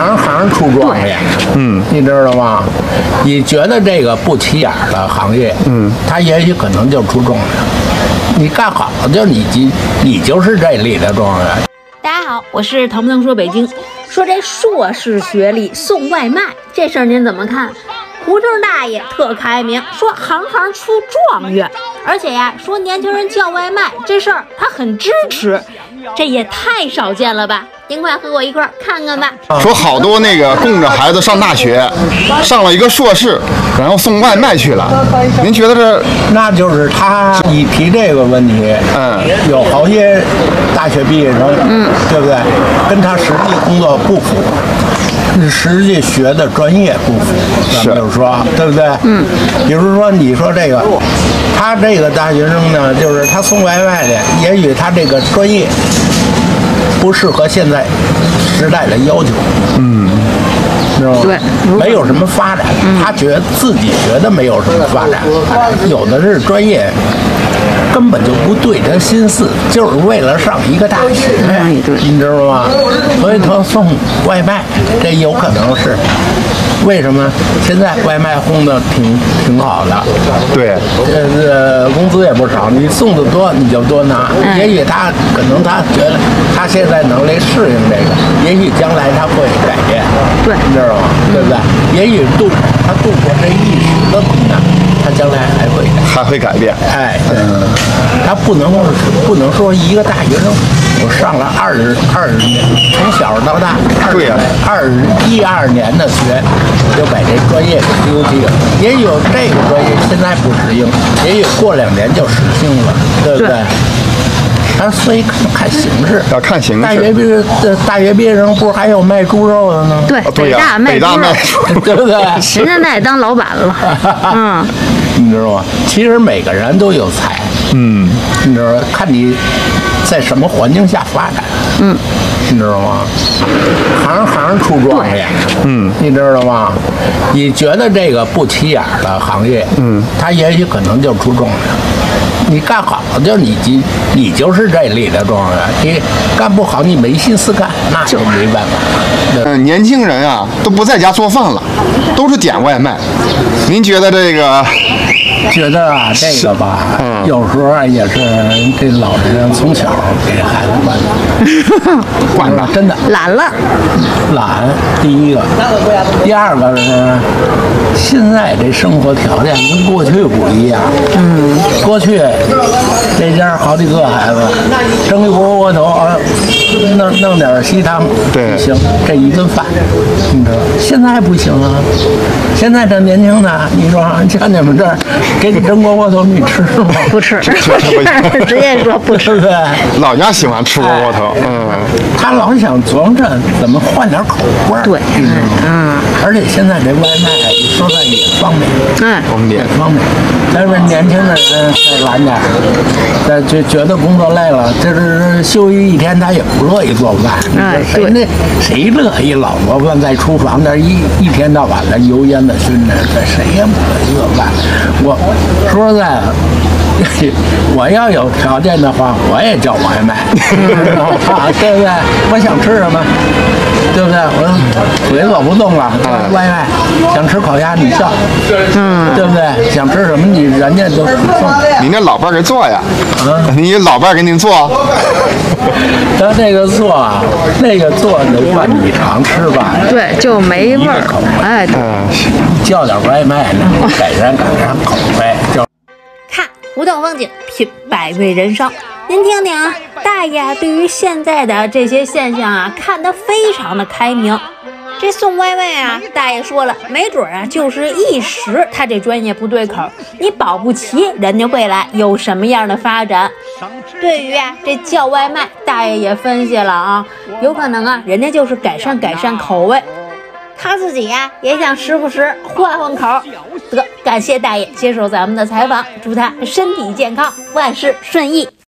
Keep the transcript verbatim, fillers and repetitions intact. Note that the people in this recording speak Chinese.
行行出状元，嗯，你知道吗？你觉得这个不起眼的行业，嗯，他也许可能就出状元。你干好了，就你你你就是这里的状元。 大家好，我是腾不腾说北京。说这硕士学历送外卖这事儿您怎么看？胡同大爷特开明，说行行出状元，而且呀，说年轻人叫外卖这事儿他很支持，这也太少见了吧？您快和我一块儿看看吧。 说好多那个供着孩子上大学，上了一个硕士，然后送外卖去了。您觉得这？ 那就是他一提这个问题，嗯，有好些大学毕业生，嗯，对不对？跟他实际工作不符。实际学的专业不符，咱们就是说，对不对？嗯。比如说，你说这个，他这个大学生呢，就是他送外卖的，也许他这个专业不适合现在时代的要求，嗯，知道吗？对，没有什么发展，他觉得自己觉得没有什么发展，有的是专业。根本就不对他心思，就是为了上一个大学，你知道吗？所以他送外卖，这有可能是为什么？现在外卖烘的挺挺好的， 对， 呃，工资也不少，你送的多你就多拿。也许他可能他觉得他现在能力适应这个，也许将来他会改变， 对， 你知道吗？对不对？也许度他度过这一时的困难。他将来还会还会改变， 哎，嗯，他不能不能说一个大学生，我上了二十二十年，从小到大， 对呀， 二十一二年的学，我就把这专业给丢弃了。也有这个专业现在不适应，也有过两年就适应了，对不对？他所以看形势， 要看形势。 大学毕业，大学毕业生不是还有卖猪肉的呢？ 对，北大卖猪肉， 对不对？ 人家那也当老板了，嗯， 你知道吗？其实每个人都有才，嗯，你知道，看你在什么环境下发展，嗯，你知道吗？行行出状元，嗯，你知道吗？你觉得这个不起眼的行业，嗯，他也许可能就出状元。你干好了，就你你你就是这里的状元；你干不好，你没心思干，那就没办法。 嗯，年轻人啊都不在家做饭了，都是点外卖。您觉得这个？ 觉得啊，这个吧，嗯、有时候也是这老人从小给孩子惯的，惯的，真的懒了， 懒。第一个，第二个是现在这生活条件跟过去不一样。嗯，过去这家好几个孩子，蒸一锅窝头，弄弄点稀汤， 对， 行，这一顿饭，你知道？现在不行啊，现在这年轻的，你说像你们这儿。给你蒸锅窝头，你吃吗？ 不吃，直接说不吃。 对， 老家喜欢吃锅窝头，嗯， 他老想琢磨着怎么换点口味儿， 对，嗯， 而且现在这外卖说的也方便， 嗯， 方便方便。但是年轻的人再懒点，再觉觉得工作累了，就是休息一天，他也不乐意做饭。 哎， 谁那谁乐意老做饭，在厨房那一一天到晚的油烟的熏着，谁也不乐意做饭。我说实在的，我要有条件的话，我也叫外卖，对不对？我想吃什么，对不对？我腿走不动了，外卖想吃烤鸭，你叫，嗯，对不对？想吃什么，你人家都送。 您那老伴儿给做呀？啊，你老伴儿给您做？ 他那个做啊，那个做得饭你常吃吧？ 对，就没味儿。哎， 嗯， 叫点外卖呢，改善改善口味。就看胡同风景，品百味人生。您听听啊，大爷对于现在的这些现象啊，看得非常的开明。这送外卖啊，大爷说了，没准啊就是一时他这专业不对口，你保不齐人家未来有什么样的发展。对于啊这叫外卖，大爷也分析了啊，有可能啊人家就是改善改善口味，他自己呀、啊、也想时不时换换口。得感谢大爷接受咱们的采访，祝他身体健康，万事顺意。